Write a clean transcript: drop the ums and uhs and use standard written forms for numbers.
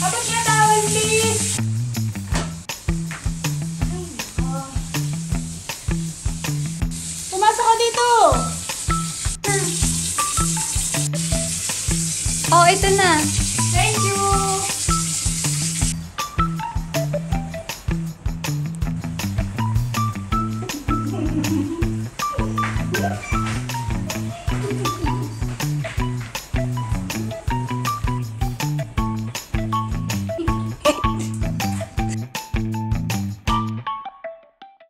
Abot nga tawal, please! Pumasok ka dito! Oh, ito na.